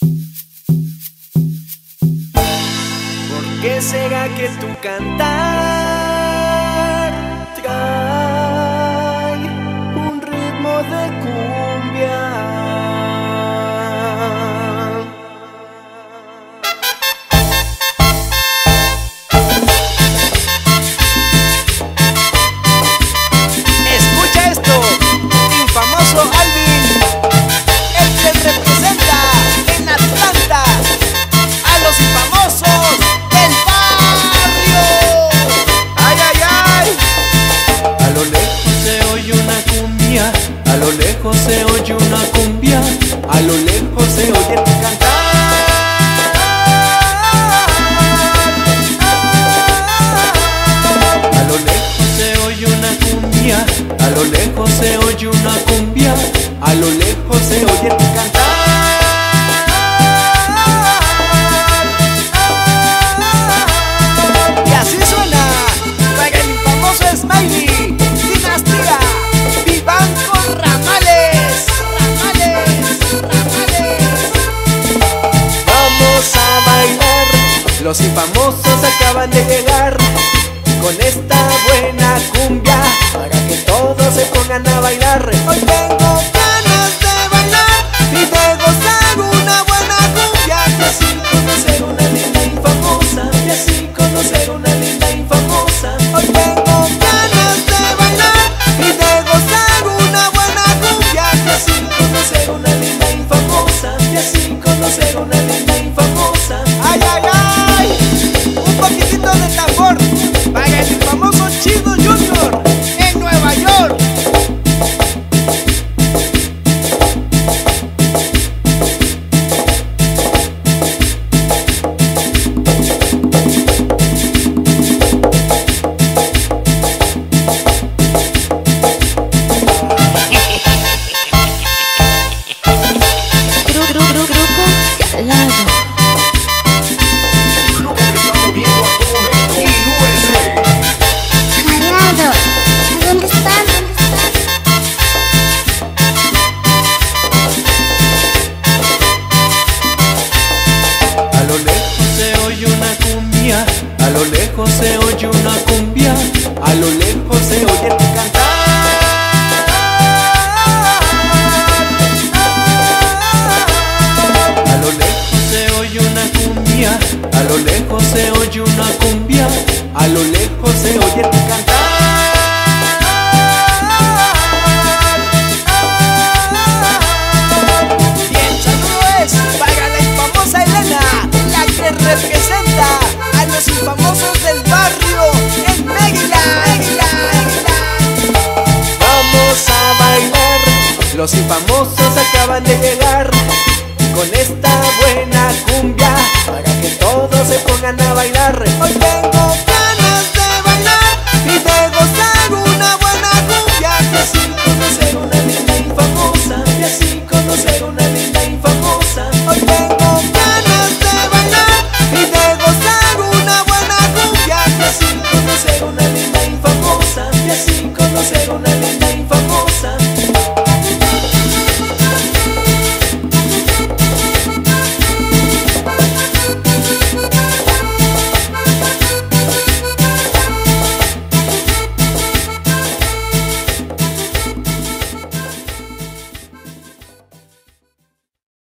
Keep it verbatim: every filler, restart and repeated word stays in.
¿Por qué será que tu cantar trae un ritmo de cumbia? Escucha esto, Infamoso Alvin, el que representa en Atlanta a los infamosos del barrio. ¡Ay, ay, ay! A lo lejos se oye una cumbia, a lo lejos se oye una cumbia, a lo lejos se oye tu cantar. A lo lejos se oye una cumbia, a lo lejos se oye una cumbia, a lo lejos se oye tu cantar. Y así suena para el infamoso Smiley, Dinastía, Vivanco Ramales, Ramales, Ramales. Vamos a bailar, los infamosos acaban de llegar con esta buena cumbia para que todos se pongan a bailar. Hoy tengo ganas de bailar y de gozar una buena cumbia, y así conocer una linda infamosa, y así conocer una linda infamosa. Hoy tengo ganas de bailar y de gozar una buena cumbia, y así conocer una linda infamosa, y así conocer una linda infamosa. ¡Ay, ay, ay! Un poquitito de tambor para el famoso Chido Junior en Nueva York. Gru, gru, gru, grupo Calado. Calado, ¿dónde estás? A lo lejos se oye una cumbia, a lo lejos se oye una cumbia, a lo lejos se oye tu cantar. A lo lejos se oye una cumbia, a lo lejos se oye una cumbia, a lo lejos se oye tu cantar. Bien, saludos para la infamosa Elena, la que representa a los infamosos del barrio en Maryland. Vamos a bailar, los infamosos acaban de llegar con esta buena cumbia para que todos se pongan a bailar. Hoy tengo